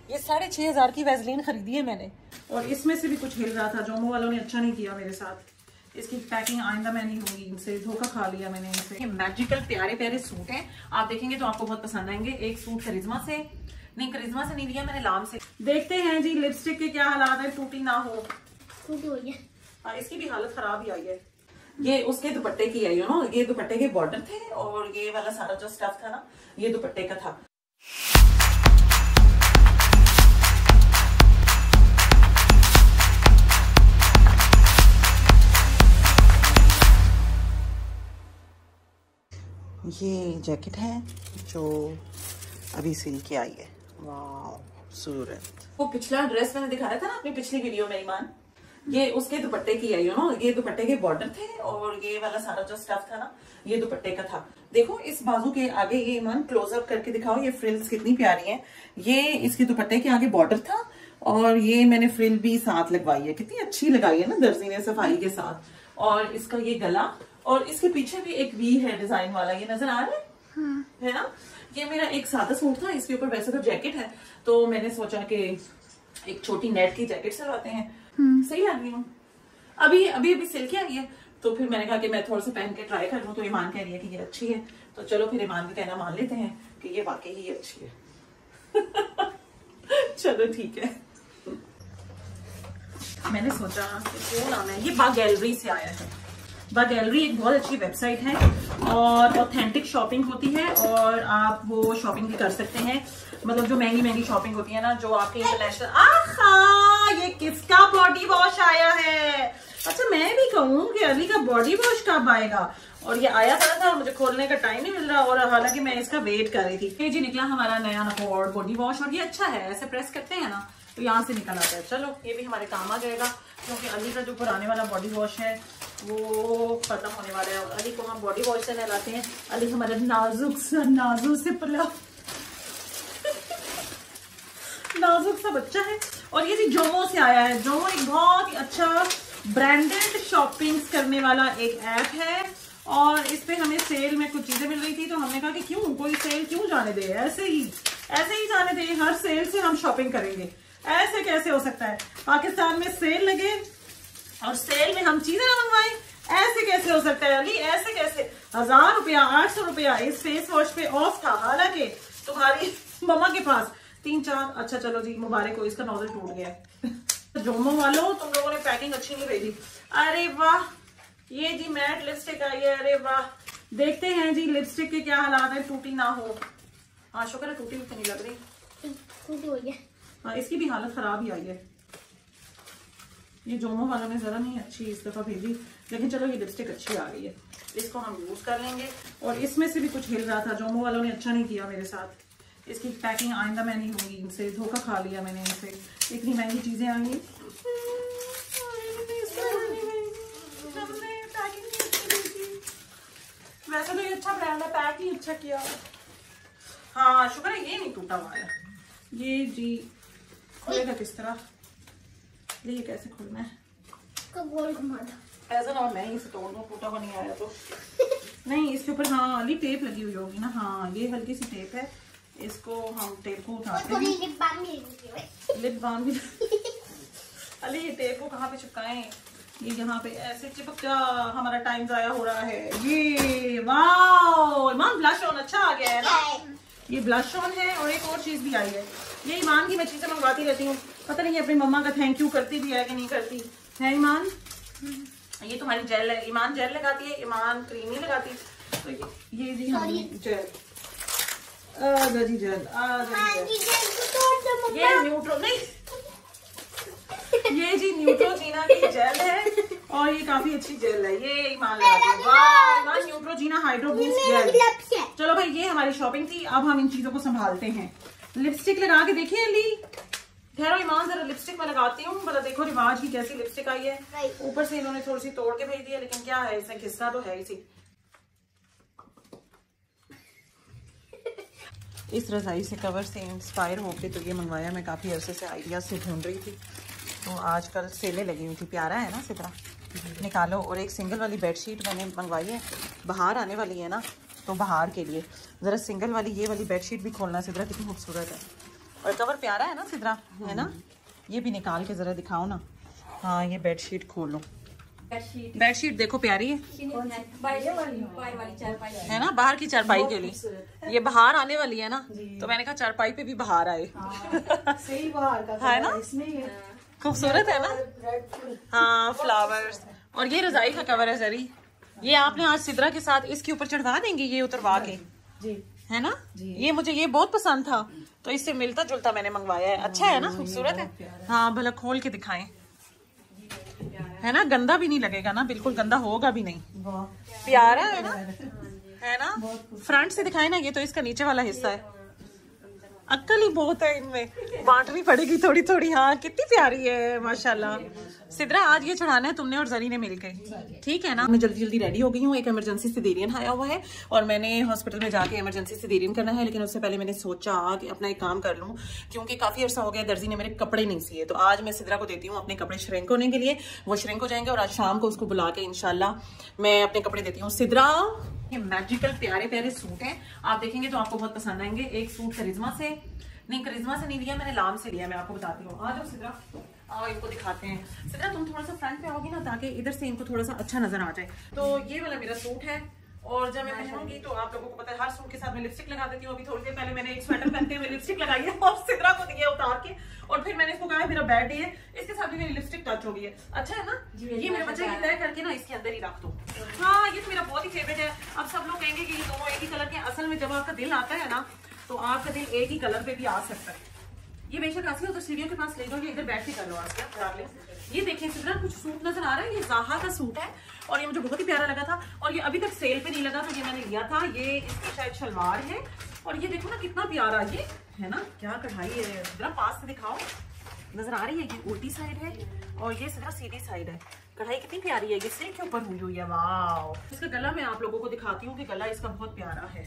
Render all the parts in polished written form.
ये 6500 की वैसलीन खरीदी है मैंने, और इसमें से भी कुछ हिल रहा था। जोमो वालों ने अच्छा नहीं किया मेरे साथ। इसकी पैकिंग आइंदा मैं नहीं होगी, इनसे धोखा खा लिया मैंने इनसे। ये मैजिकल प्यारे प्यारे सूट हैं, आप देखेंगे तो आपको बहुत पसंद आएंगे। एक सूट करिश्मा से नहीं, करिश्मा से नहीं लिया मैंने, लाम से। देखते हैं जी लिपस्टिक के क्या हालात है, टूटी ना हो। टूटी हुई है, इसकी भी हालत खराब ही आई है। ये उसके दुपट्टे की है, ये दुपट्टे के बॉर्डर थे, और ये वाला सारा जो स्टफ था ना, ये दुपट्टे का था। ये जैकेट है जो अभी सिल के आई है, वाह खूबसूरत। वो पिछला ड्रेस मैंने दिखाया था ना अपनी पिछली वीडियो में ईमान, ये उसके दुपट्टे की है, ये दुपट्टे के बॉर्डर थे, और ये वाला सारा जो स्टफ था ना, ये दुपट्टे का था। देखो इस बाजू के आगे, ये ईमान क्लोजअप करके दिखाओ, ये फ्रिल्स कितनी प्यारी हैं। ये इसके दुपट्टे के आगे बॉर्डर था, और ये मैंने फ्रिल भी साथ लगवाई है, कितनी अच्छी लगाई है ना दर्जी ने सफाई के साथ। और इसका ये गला, और इसके पीछे भी एक वी है डिजाइन वाला, ये नजर आ रहा है? हाँ। है ना? ये मेरा एक सादा सूट था, इसके ऊपर वैसे तो जैकेट है, तो मैंने सोचा कि एक छोटी नेट की जैकेट सिलवाते हैं। सही लग रही हूँ, अभी सिल के आई है, तो फिर मैंने कहा कि मैं थोड़ा सा पहन के ट्राई कर लूँ। तो ईमान कह रही है कि ये अच्छी है, तो चलो फिर ईमान का कहना मान लेते हैं कि ये वाकई ही अच्छी है। चलो ठीक है। मैंने सोचा कि क्यों ना मैं, ये बा गैलरी से आया है। बा गैलरी एक बहुत अच्छी वेबसाइट है, और ऑथेंटिक शॉपिंग होती है, और आप वो शॉपिंग भी कर सकते हैं। मतलब जो महंगी शॉपिंग होती है ना, जो आपके इंटरनेशनल। आहा, ये किसका बॉडी वॉश आया है? अच्छा मैं भी कहूँ कि अली का बॉडी वॉश कब आएगा, और ये आया था मुझे खोलने का टाइम नहीं मिल रहा, और हालांकि मैं इसका वेट कर रही थी। ये जी निकला हमारा नया नकोर बॉडी वॉश, और ये अच्छा है, ऐसे प्रेस करते हैं ना तो यहाँ से निकल आता है। चलो ये भी हमारे काम आ जाएगा, क्योंकि अली का जो पुराने वाला बॉडी वॉश है वो खत्म होने वाला है। अली को हम बॉडी वॉश से नहलाते हैं। अली हमारा नाजुक से पला नाजुक सा बच्चा है। और ये भी जोमो से आया है। जोमो एक बहुत ही अच्छा ब्रांडेड शॉपिंग करने वाला एक ऐप है, और इस पे हमें सेल में कुछ चीजें मिल रही थी, तो हमने कहा कि क्यों कोई सेल क्यों जाने दे, ऐसे ही जाने दे, हर सेल से हम शॉपिंग करेंगे। ऐसे कैसे हो सकता है, पाकिस्तान में सेल लगे और सेल में हम चीजें ना मंगवाएं? ऐसे कैसे हो सकता है अली, ऐसे कैसे? 1000 रुपया 800 रुपया इस फेस वॉश पे ऑफ था, हालांकि तुम्हारी मम्मा के पास 3-4। अच्छा चलो जी, मुबारक हो, इसका नोजल टूट गया है। जोमो वालों, तुम लोगों ने पैकिंग अच्छी नहीं भेजी। अरे वाह, ये जी मैट लिपस्टिक आई है। अरे वाह, देखते हैं जी लिपस्टिक के क्या हालात है, टूटी ना हो। हाँ शुक्र है, टूटी हुई तो नहीं लग रही। हाँ इसकी भी हालत खराब ही आई है। ये जोमो वालों ने जरा नहीं अच्छी इस दफा भेजी, लेकिन चलो ये लिपस्टिक अच्छी आ गई है, इसको हम यूज कर लेंगे। और इसमें से भी कुछ हिल रहा था, जोमो वालों ने अच्छा नहीं किया मेरे साथ। इसकी पैकिंग आइंदा मैं नहीं होगी, इनसे धोखा खा लिया मैंने इनसे। इतनी महंगी चीजें आई, वैसे तो ये अच्छा ब्रांड है, पैक ही अच्छा किया। हाँ शुक्र है ये नहीं टूटा हुआ है। ये जी खुलेगा किस तरह, ये कैसे खोलना है? गोल घुमा दो ऐसा ना और मैं इसे तोड़ दूं, टूटा हुआ नहीं आया तो। नहीं इसके ऊपर हाँ अली टेप लगी हुई होगी ना। हाँ ये हल्की सी टेप है, इसको हम टेप को उठाते हैं। लिप बाम भी अली ये टेप को कहाँ पे चिपकाएं? ये यहाँ पे ऐसे चिपक जा, हमारा टाइम जाया हो रहा है। ये वाओ, ईमान ब्लश ऑन अच्छा आ गया है ना। ये ब्लश ऑन है, और एक और चीज भी आई है। ये ईमान की मैं चीजें मंगवाती रहती हूँ, पता नहीं अपनी मम्मा का थैंक यू करती भी है कि नहीं करती है। ईमान ये तुम्हारी जेल है, ईमान जेल लगाती है, ईमान क्रीम नहीं लगाती। तो ये जी हमारी जेल, जी जेल, ये न्यूट्रो नहीं, ये जी न्यूट्रोजीना की जेल है, और ये काफी अच्छी जेल है। ये ईमान लगाती है, वाह Iman Neutrogena hydro boost gel. चलो भाई ये हमारी शॉपिंग थी, अब हम इन चीजों को संभालते हैं। लिपस्टिक लगा के देखिए अली, ठहरो ईमान जरा लिपस्टिक में लगाती हूँ, मतलब देखो रिवाज की कैसी लिपस्टिक आई है। ऊपर से इन्होंने थोड़ी सी तोड़ के भेज दी है, लेकिन क्या है इसमें घिसना तो है ही। इस रजाई से कवर से इंस्पायर होके तो ये मंगवाया मैं, काफी अरसे से आइडिया से ढूंढ रही थी, तो आजकल सेलें लगी हुई थी। प्यारा है ना सितरा, निकालो। और एक सिंगल वाली बेडशीट मैंने मंगवाई है, बाहर आने वाली है ना, तो बाहर के लिए ज़रा सिंगल वाली ये वाली बेडशीट भी खोलना। सितरा कितनी खूबसूरत है, और कवर प्यारा है ना सिद्रा, है ना? ये भी निकाल के जरा दिखाओ ना। हाँ ये बेडशीट खोलो, बेडशीट देखो प्यारी है ना, बाहर की चारपाई के लिए। ये बाहर आने वाली है ना, तो मैंने कहा चारपाई पे भी बाहर आए। सही बाहर का है ना, खूबसूरत है ना। हाँ फ्लावर्स। और ये रजाई का कवर है जरी, ये आपने आज सिद्रा के साथ इसके ऊपर चढ़वा देंगे, ये उतरवा के जी, है ना जी। ये मुझे ये बहुत पसंद था, तो इससे मिलता जुलता मैंने मंगवाया है। अच्छा है ना, खूबसूरत है। हाँ भला खोल के दिखाएं, है ना, गंदा भी नहीं लगेगा ना, बिल्कुल गंदा होगा भी नहीं, प्यारा है ना, है ना। फ्रंट से दिखाए ना, ये तो इसका नीचे वाला हिस्सा है। अक्ल ही बहुत है इनमें, बांटनी पड़ेगी थोड़ी थोड़ी। हाँ कितनी प्यारी है माशाल्लाह। सिद्रा आज ये चढ़ाना है तुमने और जरी ने मिलके, ठीक है ना। मैं जल्दी जल्दी रेडी हो गई हूँ, एक इमरजेंसी सिजेरियन आया हुआ है और मैंने हॉस्पिटल में जाके इमरजेंसी सिजेरियन करना है, लेकिन उससे पहले मैंने सोचा कि अपना एक काम कर लूँ, क्योंकि काफी अर्सा हो गया दर्जी ने मेरे कपड़े नहीं सिए। तो आज मैं सिद्रा को देती हूँ अपने कपड़े श्रिंक होने के लिए, वो श्रिंक हो जाएंगे और आज शाम को उसको बुला के इंशाल्लाह मैं अपने कपड़े देती हूँ। सिद्रा ये मैजिकल प्यारे प्यारे सूट हैं, आप देखेंगे तो आपको बहुत पसंद आएंगे। एक सूट करिश्मा से, नहीं करिश्मा से नहीं लिया मैंने, लाम से लिया। मैं आपको बताती हूँ, आ जाओ सिद्रा, आओ इनको दिखाते हैं। सिद्रा तुम थोड़ा सा फ्रंट पे आओगी ना, ताकि इधर से इनको थोड़ा सा अच्छा नजर आ जाए। तो ये वाला मेरा सूट है, और जब मैं पहनूंगी तो आप लोगों को पता है हर सूट के साथ मैं लिपस्टिक लगा देती हूँ। अभी थोड़ी देर पहले मैंने एक स्वेटर पहनते हुए लिपस्टिक लगाई है और सिद्रा को दी है उतार के, और फिर मैंने इसको कहा है मेरा बैड डे है, इसके साथ भी मेरी लिपस्टिक टच हो गई है। अच्छा है ना, ये मेरे बच्चे की तय करके ना इसके अंदर ही रख दो। हाँ ये तो मेरा बहुत ही फेवरेट है। अब सब लोग कहेंगे कि ये दोनों एक ही कलर के, असल में जब आपका दिल आता है ना, तो आपका दिल एक ही कलर पे भी आ सकता है। ये बेशक आसिया उधर सीढ़ियों के पास ले जाओ, ये इधर बैठ के कर लो आसिया। ये देखिए सिद्रा कुछ सूट नजर आ रहा है, ये ज़ाहा का सूट है और ये मुझे बहुत ही प्यारा लगा था, और ये अभी तक सेल पे नहीं लगा, तो ये मैंने लिया था। ये इसकी शायद शलवार है, और ये देखो ना कितना प्यारा ये है ना, क्या कढ़ाई है। सिद्रा पास से दिखाओ, नजर आ रही है। ये उल्टी साइड है और ये सिद्रा सीधी साइड है। कढ़ाई कितनी प्यारी है, ये सिर के ऊपर हुई हुई है। वाह। इसका गला मैं आप लोगों को दिखाती हूँ कि गला इसका बहुत प्यारा है।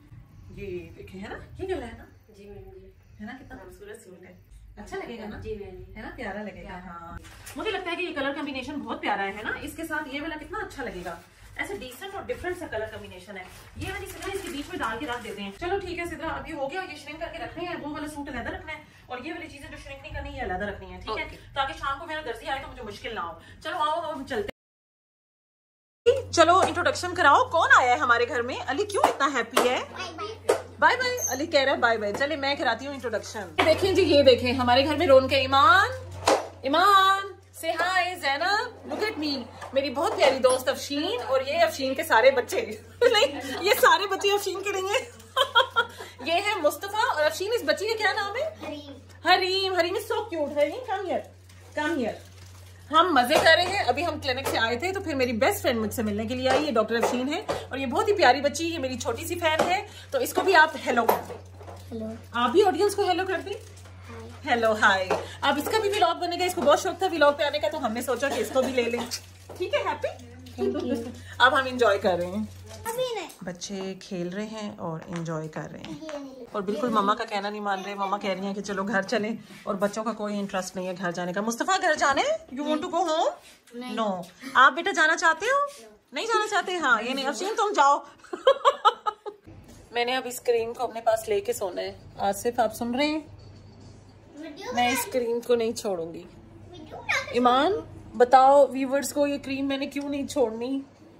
ये देखे है ना, ये गला है ना जी, है ना, कितना खूबसूरत सूट है। अच्छा लगेगा ना जी, है ना, प्यारा लगेगा। हाँ मुझे लगता है कि ये कलर कॉम्बिनेशन बहुत प्यारा है ना, इसके साथ ये वाला कितना अच्छा लगेगा। ऐसे डिसेंट और डिफरेंट सा कलर कॉम्बिनेशन है। ये वाली सिद्रा इसके बीच में डाल के रख देते हैं। चलो ठीक है सिद्रा, अभी हो गया। ये श्रिंक करके रखने हैं, वो वाला सूट अलग रखना है, और ये वाली चीजें जो श्रिंक नहीं करनी है अलग रखनी है, ठीक है, ताकि शाम को मेरा दर्जी आए तो मुझे मुश्किल ना हो। चलो आओ हम चलते। चलो इंट्रोडक्शन कराओ, कौन आया है हमारे घर में? अली क्यों इतना हैप्पी है? बाय बाय, अली कह रहा है बाय बाय। चले मैं कराती हूँ इंट्रोडक्शन। देखें जी, ये देखें हमारे घर में रौनक है। ईमान से hi Zainab, look at me, मेरी बहुत प्यारी दोस्त अफशीन, और ये अफशीन के सारे बच्चे नहीं, ये सारे बच्चे अफशीन के नहीं है। ये है मुस्तफा, और अफशीन इस बच्ची का क्या नाम है? Hareem. Hareem is so cute. Hareem come here, come here. हम मजे कर रहे हैं। अभी हम क्लिनिक से आए थे, तो फिर मेरी बेस्ट फ्रेंड मुझसे मिलने के लिए आई। ये डॉक्टर अफशीन है, और ये बहुत ही प्यारी बच्ची, ये मेरी छोटी सी फैन है, तो इसको भी आप हेलो कर दें। हेलो, आप भी ऑडियंस को हेलो कर दें। Hello hi. अब इसका भी व्लॉग बनेगा, इसको बहुत शौक था व्लॉग पे आने का, तो हमने सोचा कि इसको भी ले लें। ठीक है, हैप्पी। अब हम इंजॉय कर रहे हैं, बच्चे खेल रहे हैं और एंजॉय कर रहे हैं, और बिल्कुल मम्मा का कहना नहीं मान रहे। मम्मा कह रही हैं कि चलो घर चलें, और बच्चों का कोई इंटरेस्ट नहीं है घर जाने का। मुस्तफा घर जाने, you want to go home? No. आप बेटा जाना चाहते हो? नहीं जाना चाहते? हाँ ये नहीं। अफशीन तुम जाओ। मैंने अब इस क्रीम को अपने पास लेके सोना है। आसिफ आप सुन रहे हैं? मैं इस क्रीम को नहीं छोड़ूंगी। ईमान बताओ व्यूवर्स को, ये क्रीम मैंने क्यों नहीं छोड़नी?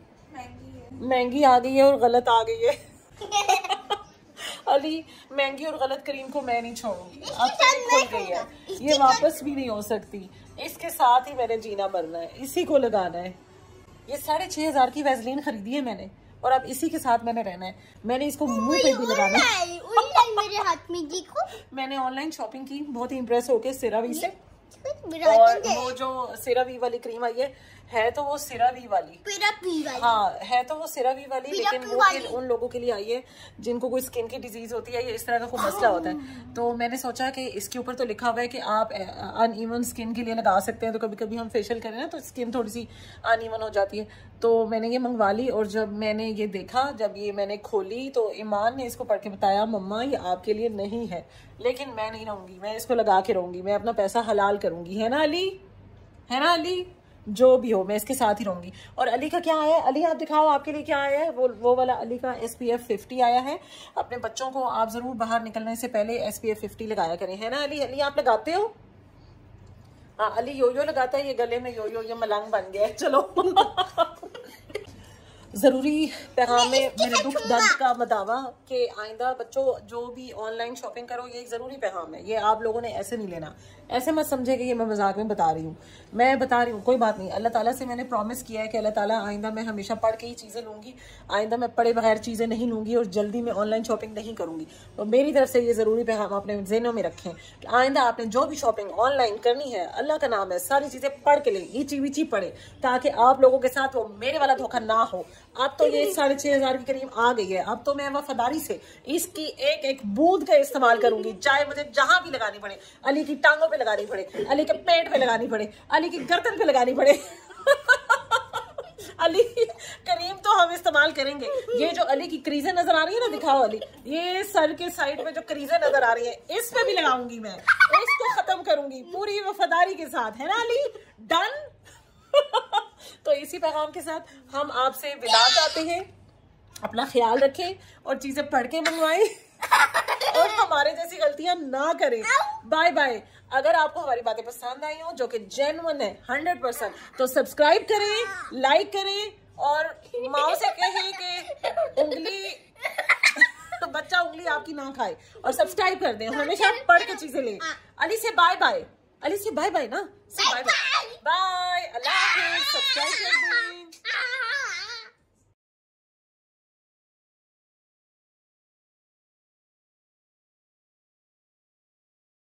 महंगी आ गई है और गलत आ गई है। अली महंगी और गलत क्रीम को मैं नहीं छोड़ूंगी। अब खुल गई है, ये वापस भी नहीं हो सकती। इसके साथ ही मैंने जीना मरना है, इसी को लगाना है। ये 6,500 की वैसलीन खरीदी है मैंने, और अब इसी के साथ मैंने रहना है। मैंने इसको मुंह पे भी लगाना है। मेरे हाथ में देखो, मैंने ऑनलाइन शॉपिंग की, बहुत ही इम्प्रेस होके सिरावी से। और वो जो सिरावी वाली क्रीम आई है तो वो सिरावी वाली, हाँ है तो वो सिरावी वाली, लेकिन वो उन लोगों के लिए आई है जिनको कोई स्किन की डिजीज होती है, इस तरह का कोई मसला होता है। तो मैंने सोचा कि इसके ऊपर तो लिखा हुआ है कि आप अनइवन स्किन के लिए लगा सकते हैं, तो कभी कभी हम फेशियल करें ना तो स्किन थोड़ी सी अनइवन हो जाती है। तो मैंने ये मंगवा ली, और जब मैंने ये देखा, जब ये मैंने खोली, तो ईमान ने इसको पढ़ के बताया मम्मा ये आपके लिए नहीं है, लेकिन मैं नहीं रहूंगी, मैं इसको लगा के रहूंगी, मैं अपना पैसा हलाल करूंगी। है ना अली? है ना अली? जो भी हो मैं इसके साथ ही रहूंगी। और अली का क्या आया है, अली आप दिखाओ आपके लिए क्या आया है। वो वाला अली का SPF 50 आया है। अपने बच्चों को आप जरूर बाहर निकलने से पहले SPF 50 लगाया करें, है ना अली? अली आप लगाते हो? हाँ अली योयो लगाता है, ये गले में योयो ये मलंग बन गया है। चलो ज़रूरी पैगाम में मेरे दुख दर्द का बतावा कि आइंदा बच्चों जो भी ऑनलाइन शॉपिंग करो, ये एक ज़रूरी पैगाम है। ये आप लोगों ने ऐसे नहीं लेना, ऐसे मत समझे कि ये मैं मजाक में बता रही हूँ। मैं बता रही हूँ, कोई बात नहीं। अल्लाह ताला से मैंने प्रॉमिस किया है कि अल्लाह ताला आइंदा मैं हमेशा पढ़ के ही चीज़ें लूँगी, आइंदा मैं पढ़े बगैर चीज़ें नहीं लूँगी और जल्दी में ऑनलाइन शॉपिंग नहीं करूँगी। तो मेरी तरफ से ये ज़रूरी पैगाम अपने ज़हनों में रखें कि आइंदा आपने जो भी शॉपिंग ऑनलाइन करनी है, अल्लाह का नाम है, सारी चीज़ें पढ़ के लें, ईची वीची पढ़े, ताकि आप लोगों के साथ वो मेरे वाला धोखा ना हो। अब तो ये 6,500 के करीब आ गई है। अब तो मैं वफादारी से इसकी एक एक बूंद का इस्तेमाल करूंगी, चाहे मुझे जहां भी लगानी पड़े, अली की टांगों पे लगानी पड़े, अली के पेट पे लगानी पड़े, अली की गर्दन पे लगानी पड़े। अली करीम तो हम इस्तेमाल करेंगे। ये जो अली की क्रीजें नजर आ रही है ना, दिखाओ अली, ये सर के साइड में जो क्रीजें नजर आ रही है, इस पे भी लगाऊंगी मैं, इसको खत्म करूंगी पूरी वफादारी के साथ, है ना अली? डन। तो इसी पैगाम के साथ हम आपसे विदा चाहते हैं। अपना ख्याल रखें और चीजें पढ़ के मंगवाएं और हमारे जैसी गलतियां ना करें। Bye bye. अगर आपको हमारी बातें पसंद आई हो, जो कि जेन्युइन है 100%, तो सब्सक्राइब करें, लाइक करें और माँ से कहें कि उंगली बच्चा उंगली आपकी ना खाए और सब्सक्राइब कर दें। हमेशा पढ़ के चीजें लें। अली से बाय बाय, अली से बाय बाय ना, से बाय बाय।